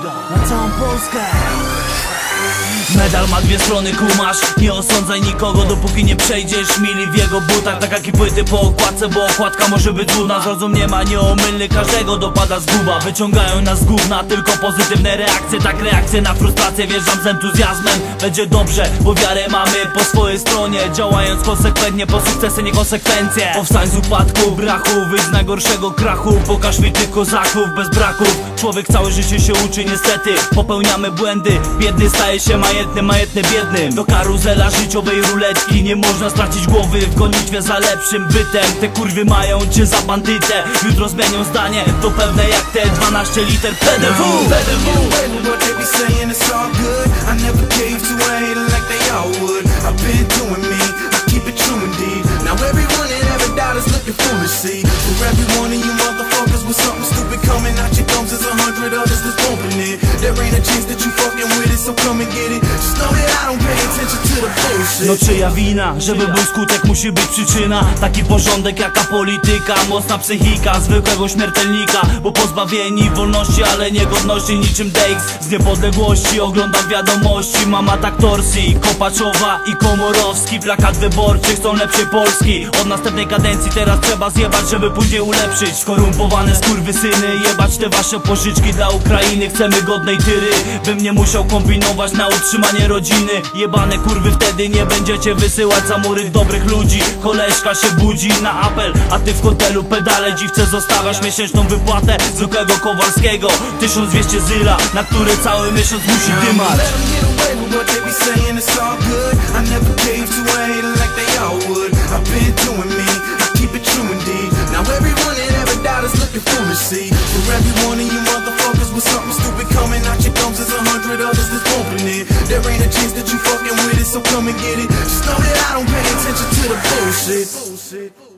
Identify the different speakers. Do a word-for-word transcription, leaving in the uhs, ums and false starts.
Speaker 1: na całą Polskę.
Speaker 2: Medal ma dwie strony, kumasz. Nie osądzaj nikogo, dopóki nie przejdziesz mili w jego butach. Tak jak i płyty po okładce, bo okładka może być trudna. Zrozum, nie ma nieomylny, każdego dopada zguba. Wyciągają nas z gówna tylko pozytywne reakcje. Tak reakcje na frustrację, wjeżdżam z entuzjazmem. Będzie dobrze, bo wiarę mamy po swojej stronie. Działając konsekwentnie, po sukcesy nie konsekwencje. Powstań z upadku, brachu, wyjdź z najgorszego krachu. Pokaż mi tych kozaków bez braków. Człowiek całe życie się uczy, niestety popełniamy błędy. Biedny staje się majętny, majętny biednym. Do karuzela życiowej ruletki nie można stracić głowy w gonitwie za lepszym bytem. Te kurwy mają cię za bandytę. Jutro zmienią zdanie, to pewne jak te dwanaście liter P D W. No czyja wina, żeby był skutek, musi być przyczyna. Taki porządek jaka polityka, mocna psychika zwykłego śmiertelnika. Bo pozbawieni wolności, ale nie godności, niczym Dejks z niepodległości. Oglądam wiadomości, mam atak torsji. Kopaczowa i Komorowski, plakat wyborczy, chcą lepszej Polski. Od następnej kadencji teraz trzeba zjebać, żeby później ulepszyć. Skorumpowane skurwysyny, jebać te wasze pożyczki dla Ukrainy. Chcemy godnej tyry, bym nie musiał kombinować na utrzymanie rodziny. Jebane kurwy, wtedy nie będziecie wysyłać za mury dobrych ludzi. Koleżka się budzi na apel, a ty w hotelu pedale dziwce zostawiasz miesięczną wypłatę zwykłego Kowalskiego. Tysiąc dwieście zyla, na który cały miesiąc musi dymać.
Speaker 3: There ain't a chance that you fucking with it, so come and get it. Just know that I don't pay attention to the bullshit.